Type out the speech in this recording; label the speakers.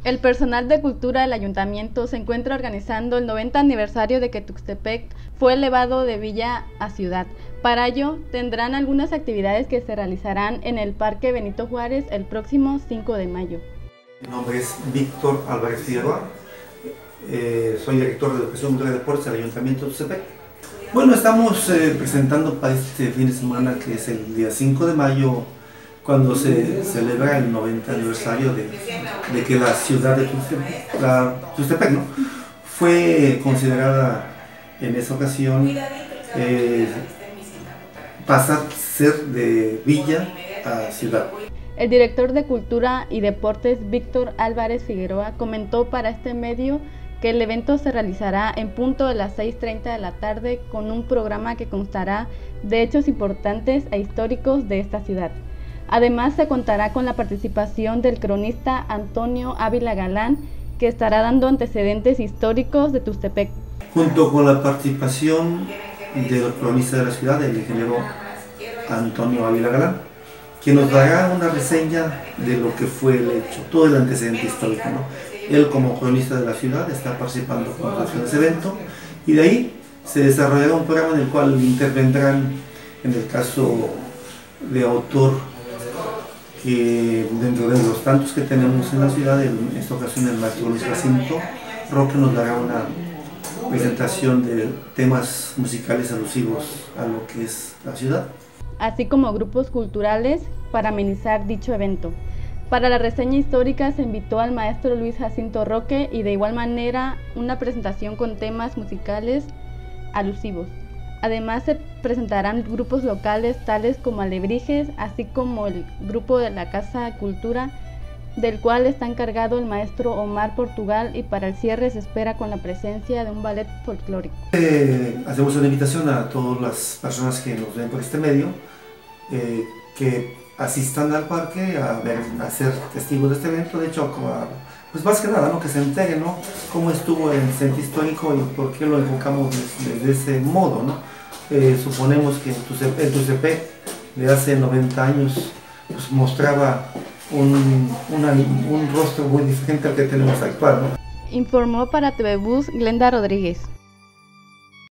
Speaker 1: El personal de cultura del ayuntamiento se encuentra organizando el 90 aniversario de que Tuxtepec fue elevado de villa a ciudad. Para ello, tendrán algunas actividades que se realizarán en el Parque Benito Juárez el próximo 5 de mayo.
Speaker 2: Mi nombre es Víctor Álvarez Figueroa, soy director de Educación, Cultura y Deportes del Ayuntamiento de Tuxtepec. Bueno, estamos presentando para este fin de semana, que es el día 5 de mayo, cuando se celebra el 90 aniversario de que la ciudad de Tuxtepec, ¿no?, fue considerada en esa ocasión pasar a ser de villa a ciudad.
Speaker 1: El director de Cultura y Deportes, Víctor Álvarez Figueroa, comentó para este medio que el evento se realizará en punto de las 6:30 de la tarde con un programa que constará de hechos importantes e históricos de esta ciudad. Además, se contará con la participación del cronista Antonio Ávila Galán, que estará dando antecedentes históricos de Tuxtepec.
Speaker 2: Junto con la participación del cronista de la ciudad, el ingeniero Antonio Ávila Galán, que nos dará una reseña de lo que fue el hecho, todo el antecedente histórico, ¿no? Él, como cronista de la ciudad, está participando en ese evento, y de ahí se desarrollará un programa en el cual intervendrán, en el caso de autor, que dentro de los tantos que tenemos en la ciudad, en esta ocasión el maestro Luis Jacinto Roque nos dará una presentación de temas musicales alusivos a lo que es la ciudad,
Speaker 1: así como grupos culturales para amenizar dicho evento. Para la reseña histórica se invitó al maestro Luis Jacinto Roque y de igual manera una presentación con temas musicales alusivos. Además se presentarán grupos locales tales como Alebrijes, así como el grupo de la Casa Cultura, del cual está encargado el maestro Omar Portugal, y para el cierre se espera con la presencia de un ballet folclórico.
Speaker 2: Hacemos una invitación a todas las personas que nos ven por este medio, que asistan al parque a ser testigos de este evento. De hecho, pues más que nada, ¿no?, que se entere, ¿no?, cómo estuvo el centro histórico y por qué lo enfocamos desde ese modo, ¿no? Suponemos que el Tuxtepec de hace 90 años pues mostraba un rostro muy diferente al que tenemos actual, ¿no?
Speaker 1: Informó para TV Bus Glenda Rodríguez.